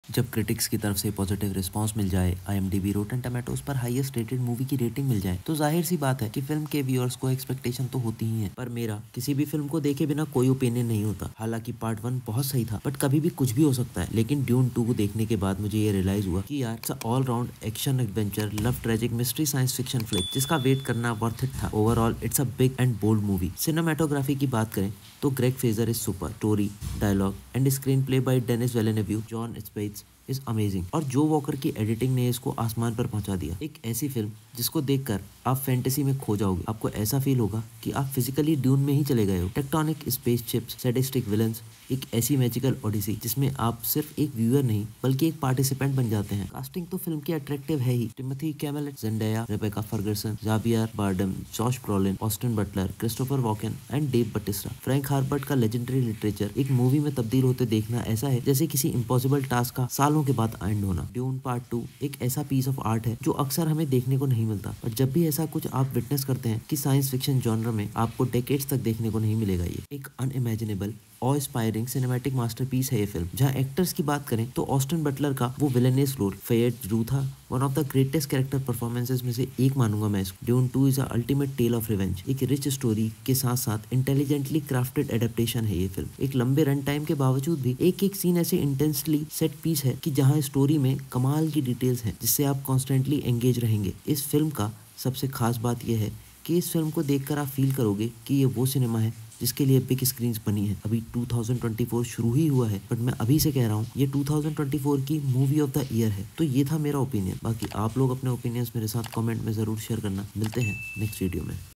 जब क्रिटिक्स की तरफ से पॉजिटिव रिस्पांस मिल जाए, IMDb रोटन टमेटोज पर हाईएस्ट रेटेड मूवी की रेटिंग मिल जाए, तो जाहिर सी बात है कि फिल्म के व्यूअर्स को एक्सपेक्टेशन तो होती ही है। पर मेरा किसी भी फिल्म को देखे बिना कोई ओपिनियन नहीं होता। हालांकि पार्ट 1 बहुत सही था, बट कभी भी कुछ भी हो सकता है। लेकिन ड्यून 2 को देखने के बाद मुझे ये रियलाइज हुआ कि यार it's all round action adventure love tragic mystery science fiction film जिसका वेट करना वर्थ इट था। Overall it's a big and bold movie. Cinematography की बात करें तो Greig Fraser is super, story, dialogue and screenplay by Denis Villeneuve, John Spaihts is amazing, और Joe walker की editing ने इसको आसमान पर पहुंचा दिया। एक ऐसी फिल्म जिसको देखकर आप फैंटेसी में खो जाओगे। आपको ऐसा फील होगा कि आप फिजिकली ड्यून में ही चले गए हो। टेक्टोनिक स्पेसशिप्स, सैडिस्टिक विलन्स, एक ऐसी मैजिकल ओडिसी जिसमें आप सिर्फ एक व्यूअर नहीं बल्कि एक पार्टिसिपेंट बन जाते हैं। कास्टिंग तो फिल्म की अट्रैक्टिव है ही। टिमोथी कैमेलेट, Zendaya, Rebecca Ferguson, Javier Bardem, Josh Brolin, Austin Butler, Christopher Walken and Dave Bautista. Frank Herbert का लेजेंडरी लिटरेचर एक मूवी में तब्दील होते देखना ऐसा है जैसे किसी इम्पॉसिबल टास्क का सालों के बाद एंड होना। ड्यून पार्ट 2 एक ऐसा पीस ऑफ आर्ट है जो अक्सर हमें देखने को नहीं मिलता, और जब भी ऐसा कुछ आप विटनेस करते हैं कि साइंस फिक्शन जॉनर में आपको डेकेड्स तक देखने को नहीं मिलेगा। ये एक unimaginable awe inspiring cinematic masterpiece है ये फिल्म। जहां एक्टर्स की बात करें तो ऑस्टिन बटलर का वो विलेनियस रोल फेयट ड्रू था one of the greatest character performances में से एक मानूंगा मैं इसको। Dune 2 is a ultimate tale of revenge. एक रिच स्टोरी के साथ साथ इंटेलिजेंटली क्राफ्टेड एडेप्टेशन है ये फिल्म। एक लंबे रन टाइम के बावजूद भी एक एक सीन ऐसे इंटेंसली सेट पीस है कि जहां स्टोरी में कमाल की डिटेल्स हैं जिससे आप कॉन्स्टेंटली एंगेज रहेंगे। इस फिल्म का सबसे खास बात यह है कि इस फिल्म को देखकर आप फील करोगे कि ये वो सिनेमा है जिसके लिए बिग स्क्रीन्स बनी है। अभी 2024 शुरू ही हुआ है, बट मैं अभी से कह रहा हूँ ये 2024 की मूवी ऑफ द ईयर है। तो ये था मेरा ओपिनियन। बाकी आप लोग अपने ओपिनियंस मेरे साथ कमेंट में जरूर शेयर करना। मिलते हैं नेक्स्ट वीडियो में।